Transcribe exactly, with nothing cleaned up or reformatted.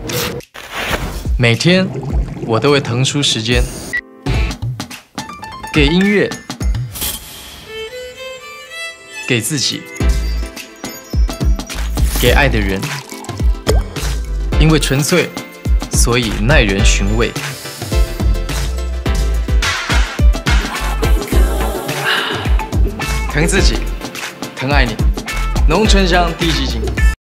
每天我都会腾出时间给音乐，给自己，给爱的人。因为纯粹，所以耐人寻味。疼自己，疼爱你，浓醇香低基金。